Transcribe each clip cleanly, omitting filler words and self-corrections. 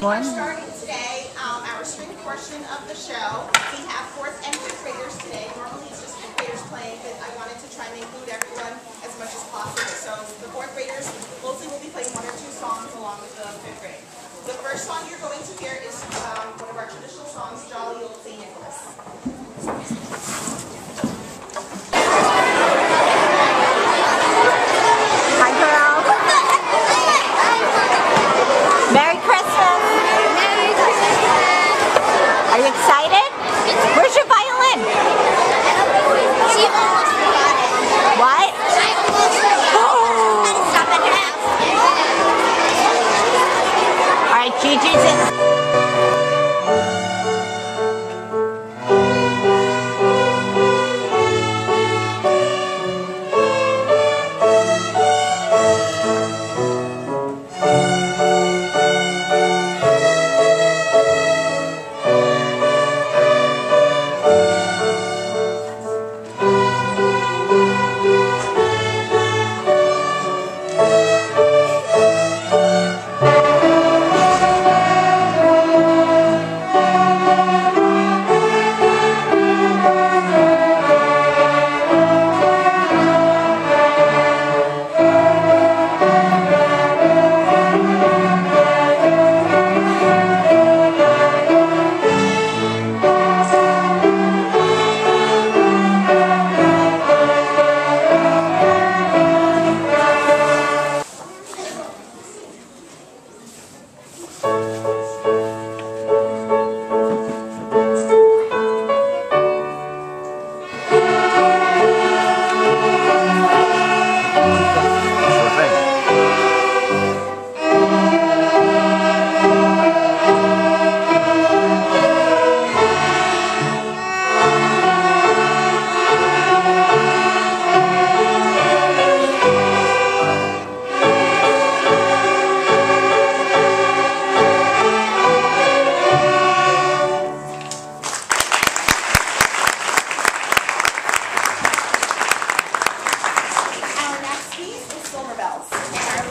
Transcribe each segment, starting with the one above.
We're starting today our spring portion of the show. We have 4th and 5th graders today. Normally it's just 5th graders playing, but I wanted to try and include everyone as much as possible. So the 4th graders mostly will be playing 1 or 2 songs along with the 5th grade. The first song you're going to hear is one of our traditional songs, Jolly Old St. Nicholas. Are you excited? Where's your violin? She almost forgot it. What? I almost forgot it. Stop at half. All right, Gigi's in.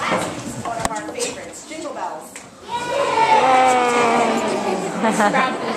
Jingle bells.